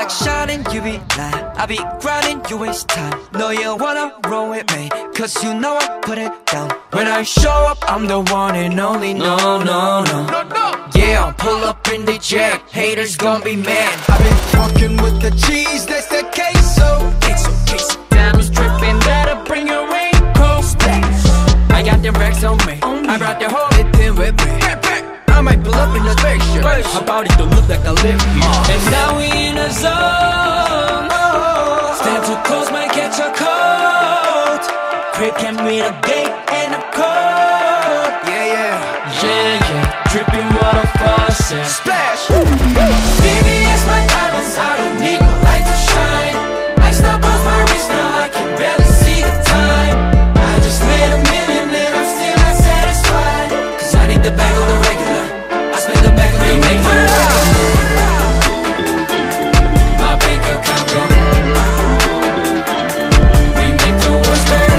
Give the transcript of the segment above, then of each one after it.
like shining UV light. I be grinding, you waste time. No, you wanna roll with me, cause you know I put it down. When I show up, I'm the one and only. No, no, no, no, no. Yeah, I'll pull up in the jack. Haters gon' be mad. I've been fucking with the cheese, that's the queso. Queso. Diamonds dripping, better bring your raincoat. Splash. I got them racks on me. I brought the whole thing with me. I might pull up in the spaceship. My body don't look like I live here. And now we in a zone. Stand too close, might catch a cold. Crib came with a gate and a code. Yeah. Dripping water faucet. Splash. Baby, it's my diamonds. I don't need no light to shine. I stop off my wrist, now I can barely see the time. I just made $1 million and I'm still not satisfied. Cause I need the bag of the regular. I spend the bag of the regular. My bank account go. We make the worst better.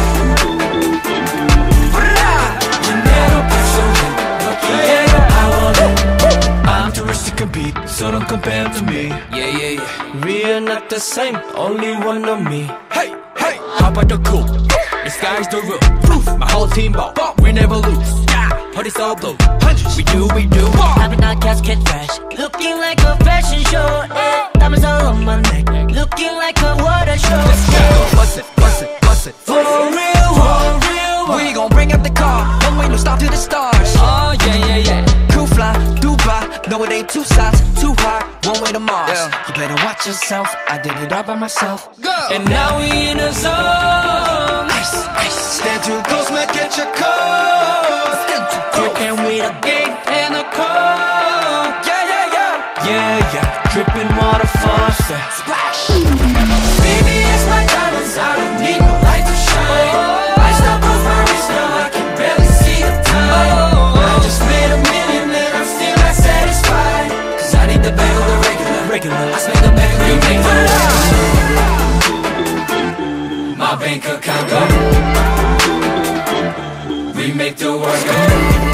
You never put so good. Yeah, I want it. I'm too rich to compete, so don't compare to me. Yeah. We are not the same, only one of me. Hey, hop out the coupe. The sky's the roof. My whole team ball, we never lose. Party's all blue. We do. Popping out casket fresh, looking like a fashion show. Diamonds all on my neck, looking like a water show. Let's go, bust it. For real. We gon' bring up the car, one way, no stop to the stars. Oh yeah. Cool fly, Dubai, no it ain't two sides, too high, one way to Mars. You better watch yourself, I did it all by myself. Go. And now we in a zone. Ice. Stand too close, might catch a cold. Stand too close. Dripping with a gate and a code. Yeah. Dripping water faucet. Splash. Baby, it's my diamonds, I don't need no light to shine. I stop off my wrist, now I can barely see the time. I just made $1 million and I'm still not satisfied. Cause I need the bag of the regular. I spend the bag of the regular. My bank account go. We make the world go.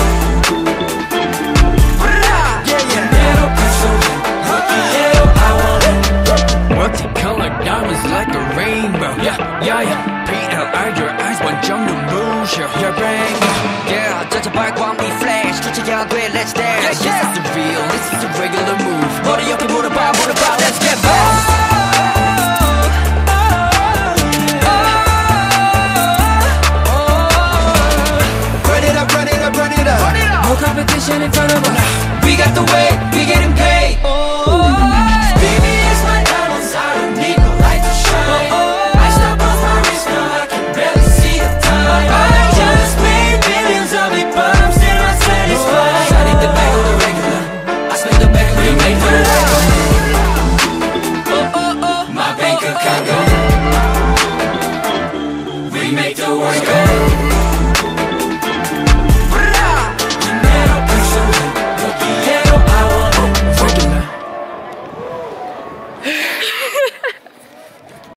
Multicolored diamonds like a rainbow. Yeah. PLI, your eyes want jump the moon. Show your brain. Yeah, just a bike while we flash. Touch a young way, let's dance. This is the real, this is the regular move. Body up and move about, let's get back. Run it up. No competition in front of us. We got the way, we get him.